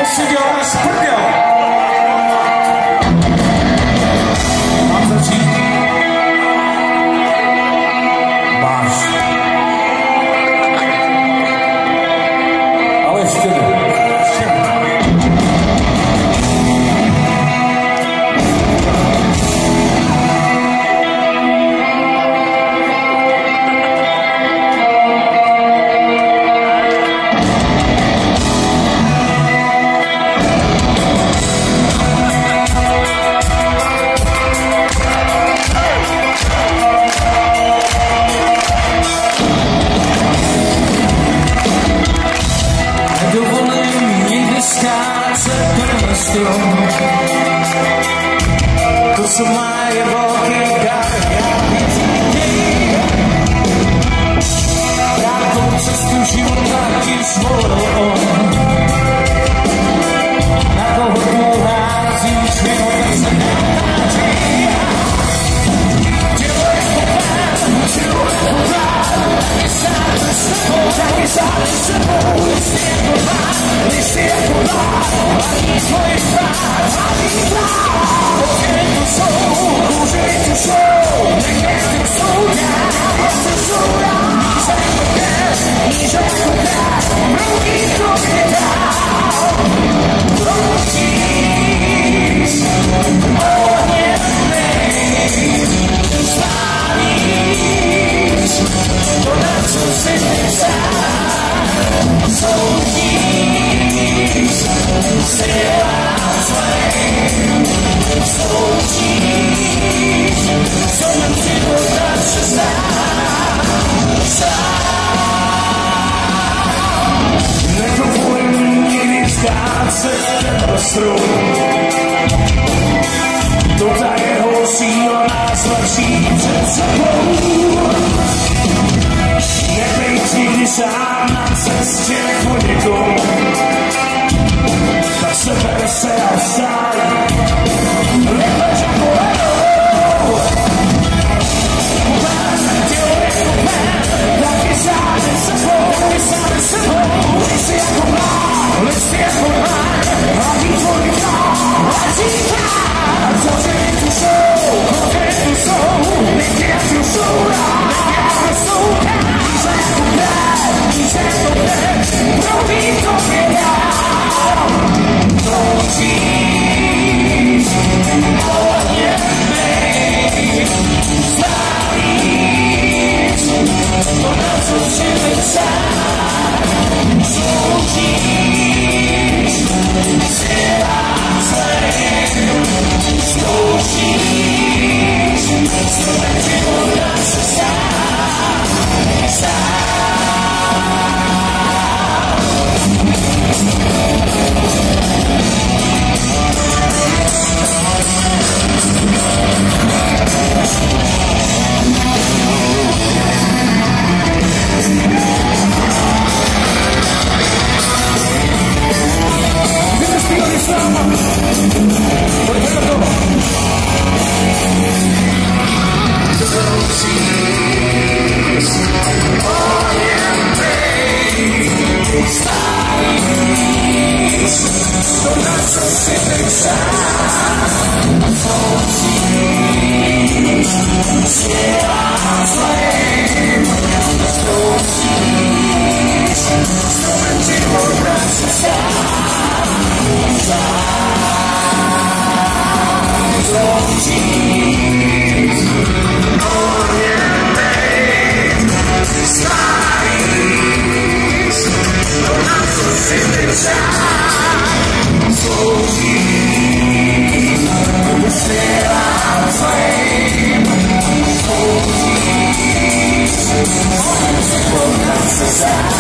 studio Sprdio. Mám začít. Máš. Ale ještě ne. To, co má je velký dar, já vidím. Krátkou cestu života ti zvolil on. Na koho tu házíš, života se netáčí. Tělo jako pán, taky sám se sebou, listy jako pán, hladí tvoji pán, hladí pán. Oheň tu jsou, kůžej tu jsou, nechej tu jsou dál, tu jsou dál. Níže jako pán, mluví tobě dál. Proudíš, ohněnej, spálíš, to na co si nepřál. Soudíš, silám svým, součíš, co nám života se sám. Nedovolím nikdy vzdát se prostru. To ta jeho síla nás tlačí před sebou. Nebejt nikdy sám na cestě po někom, tak seber se a vstáj. Lepeč jako ledou. Pán, tělo jako pán, taky sám sebou, listy jako plán, hladí tvůj plán, hladí plán. Zavřej tu jsou, koukej tu jsou, nechtěj tu jsou dál, níže jako plán, proudí tobě dál. Toužíš, ohněnej, spálíš, to na co si nepřál. Soužíš, silám svým, zkoušíš, slovem života se sám. Sad.